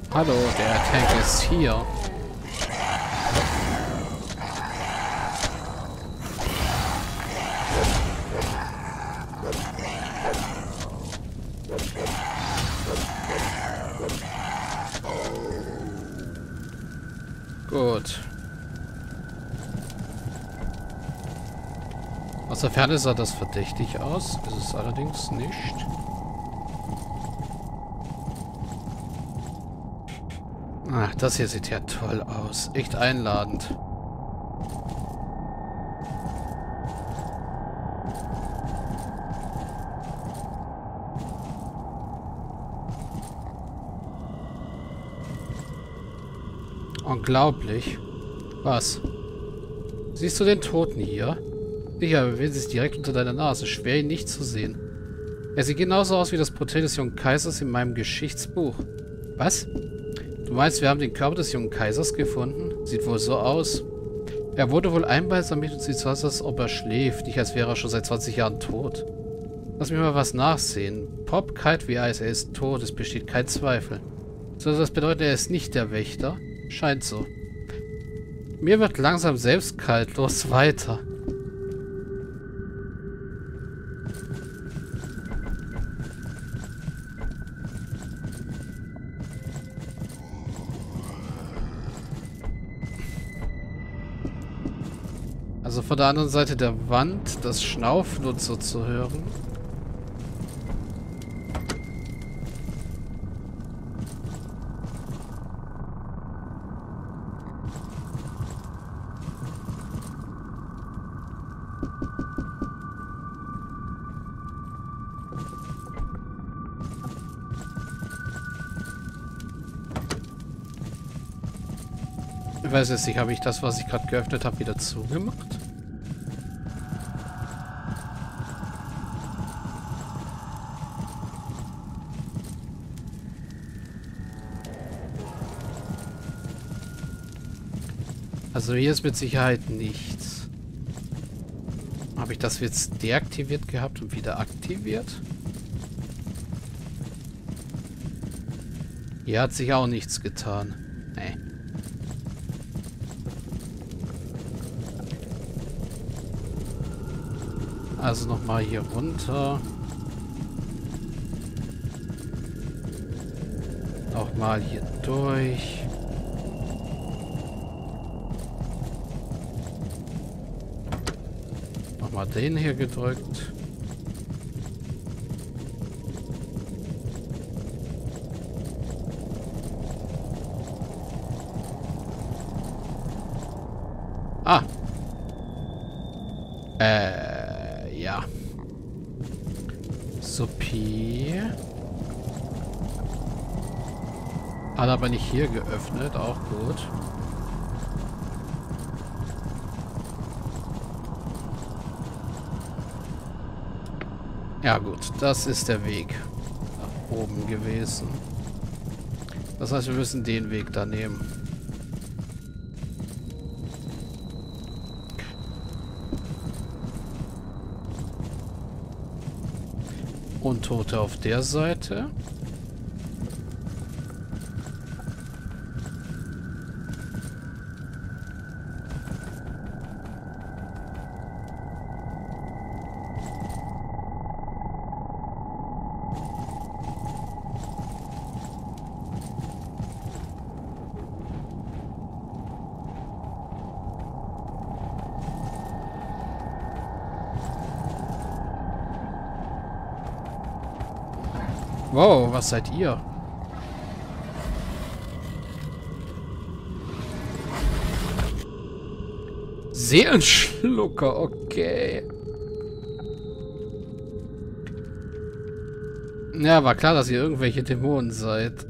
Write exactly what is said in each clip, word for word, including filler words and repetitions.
Hallo, der Tank ist hier. Gut. Aus der Ferne sah das verdächtig aus. Ist es allerdings nicht. Ach, das hier sieht ja toll aus. Echt einladend. Unglaublich. Was? Siehst du den Toten hier? Sicher, er befindet sich direkt unter deiner Nase. Schwer, ihn nicht zu sehen. Er sieht genauso aus wie das Porträt des jungen Kaisers in meinem Geschichtsbuch. Was? Du meinst, wir haben den Körper des jungen Kaisers gefunden? Sieht wohl so aus. Er wurde wohl einbalsamiert und sieht so aus, als ob er schläft. Nicht, als wäre er schon seit zwanzig Jahren tot. Lass mich mal was nachsehen. Pop kalt wie Eis, er ist tot. Es besteht kein Zweifel. Soll das bedeuten, er ist nicht der Wächter? Scheint so. Mir wird langsam selbst kalt. Los, weiter. Also von der anderen Seite der Wand das Schnaufen und so zu hören. Ich weiß jetzt nicht, habe ich das, was ich gerade geöffnet habe, wieder zugemacht? Also hier ist mit Sicherheit nichts. Habe ich das jetzt deaktiviert gehabt und wieder aktiviert? Hier hat sich auch nichts getan. Nee. Also nochmal hier runter. Nochmal hier durch. Nochmal den hier gedrückt. Ah. Äh, ja. Supi. Hat aber nicht hier geöffnet, auch gut. Ja gut, das ist der Weg nach oben gewesen. Das heißt, wir müssen den Weg da nehmen. Untote auf der Seite. Wow, was seid ihr? Seelenschlucker, okay. Ja, war klar, dass ihr irgendwelche Dämonen seid.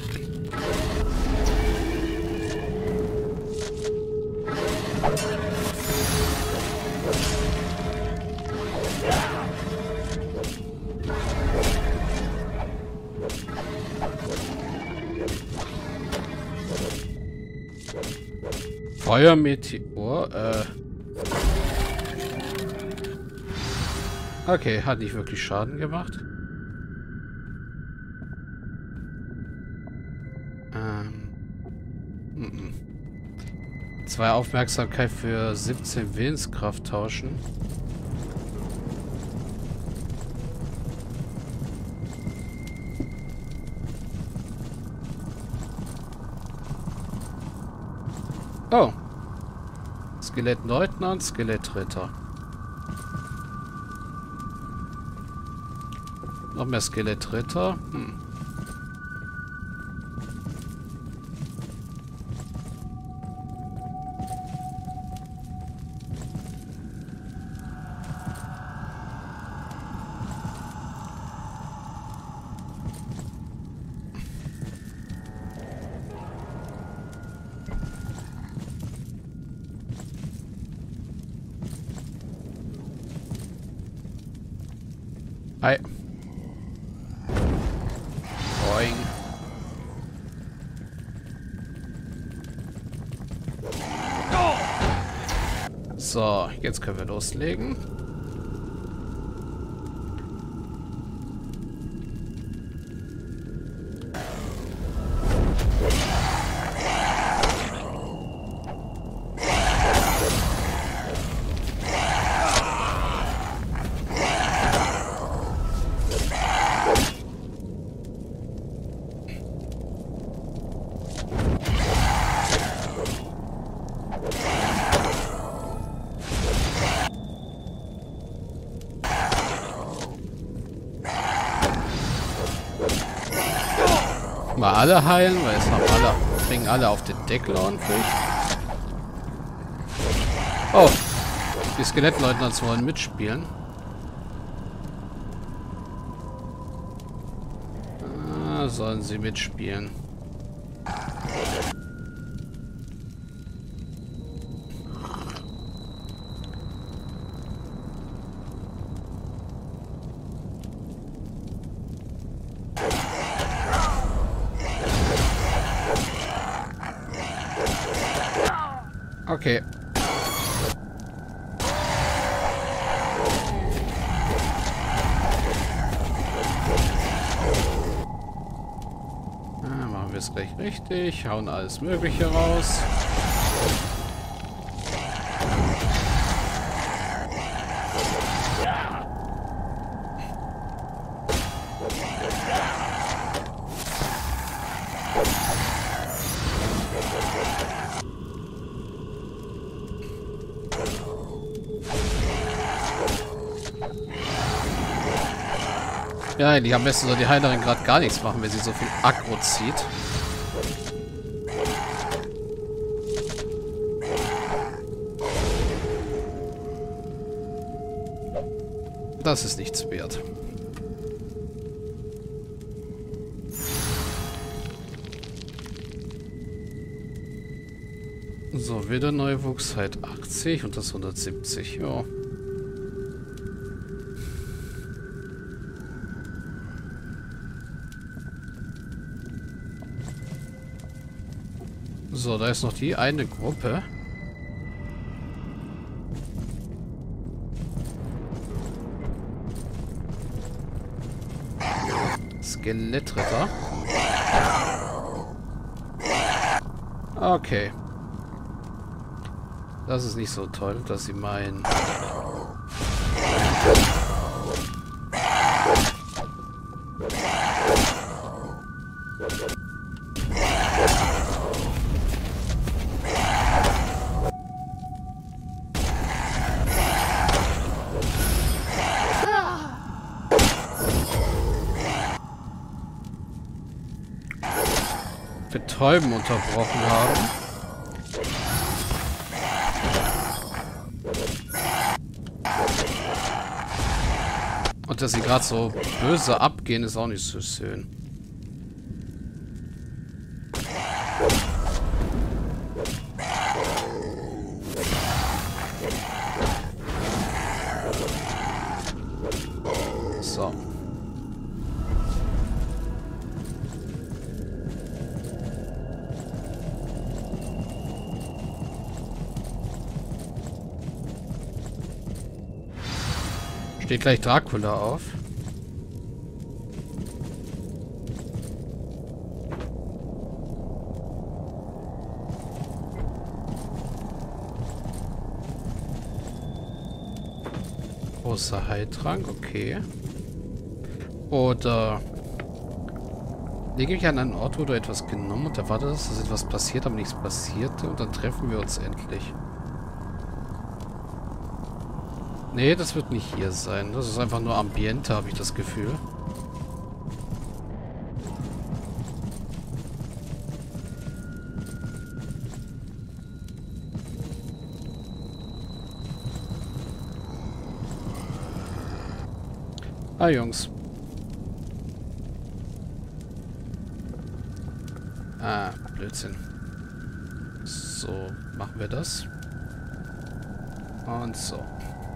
Feuermeteor, äh. Okay, hat nicht wirklich Schaden gemacht. Ähm. Mm -mm. Zwei Aufmerksamkeit für siebzehn Willenskraft tauschen. Oh. Skelettleutnant, Skelettritter. Noch mehr Skelettritter. Hm. Hi. Boing. So, jetzt können wir loslegen. Mal alle heilen, weil es haben alle, kriegen alle auf den Deckel ordentlich. Oh, die Skelettleutnants wollen mitspielen. Ah, sollen sie mitspielen. Okay. Ah, machen wir es gleich richtig. Hauen alles Mögliche raus. Ja, eigentlich am besten soll die Heilerin gerade gar nichts machen, wenn sie so viel Aggro zieht. Das ist nichts wert. So, wieder Neuwuchs, halt achtzig und das hundertsiebzig, ja. So, da ist noch die eine Gruppe. Skelettritter. Okay. Das ist nicht so toll, dass sie meinen. Betäuben unterbrochen haben. Und dass sie gerade so böse abgehen, ist auch nicht so schön. So. Steht gleich Dracula auf. Großer Heiltrank, okay. Oder lege ich an einen Ort, wo du etwas genommen und erwarte, dass etwas passiert, aber nichts passierte und dann treffen wir uns endlich. Nee, das wird nicht hier sein. Das ist einfach nur Ambiente, habe ich das Gefühl. Ah, Jungs. Ah, Blödsinn. So, machen wir das. Und so.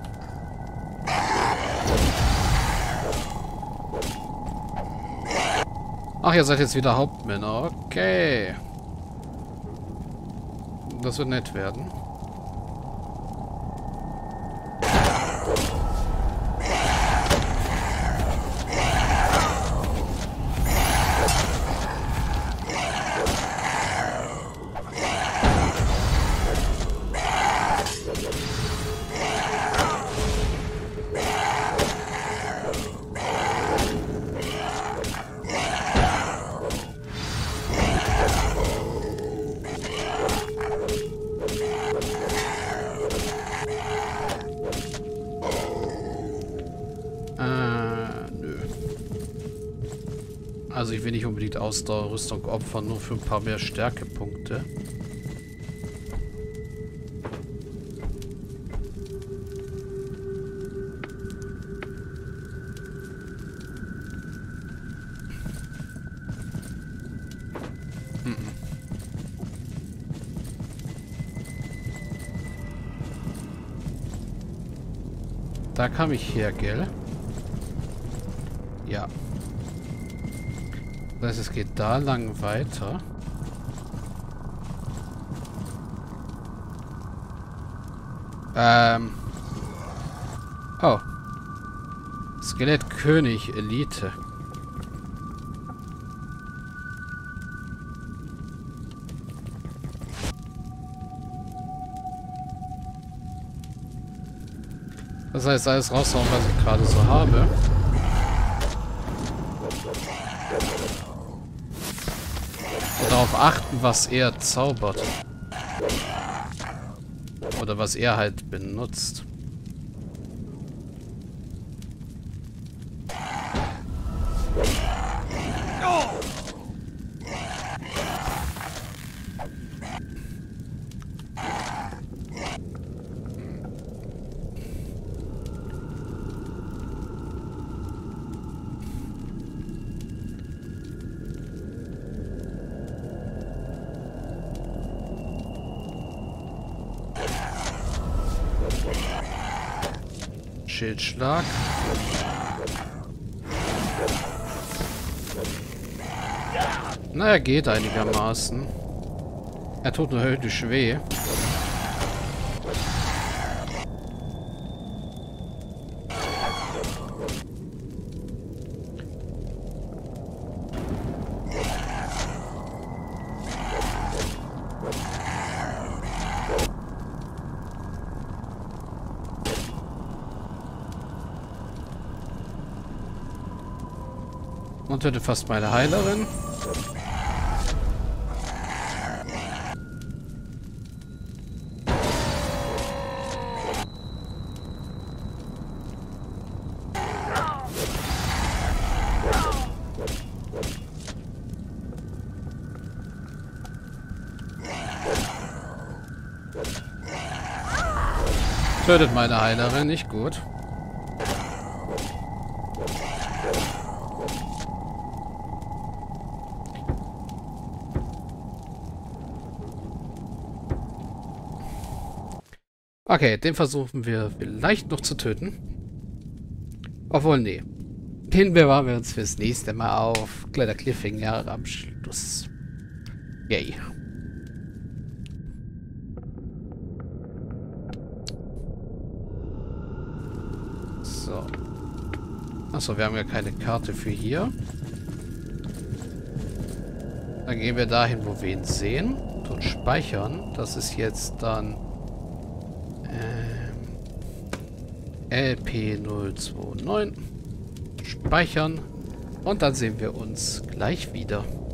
Ach, ihr seid jetzt wieder Hauptmänner. Okay. Das wird nett werden. Also ich will nicht unbedingt Ausdauerrüstung opfern, nur für ein paar mehr Stärkepunkte. Mm-mm. Da kam ich her, gell? Ja. Das heißt, es geht da lang weiter. Ähm. Oh. Skelettkönig Elite. Das heißt, alles raushauen, was ich gerade so habe. Darauf achten, was er zaubert. Oder was er halt benutzt. Schildschlag. Na, er geht einigermaßen. Er tut nur höllisch weh. Und tötet fast meine Heilerin. Tötet meine Heilerin, nicht gut. Okay, den versuchen wir vielleicht noch zu töten. Obwohl, nee. Den bewahren wir uns fürs nächste Mal auf. Kleiner Cliffhanger am Schluss. Yay. So. Achso, wir haben ja keine Karte für hier. Dann gehen wir dahin, wo wir ihn sehen. Und speichern. Das ist jetzt dann... Ähm, L P null zwei neun. Speichern. Und dann sehen wir uns gleich wieder.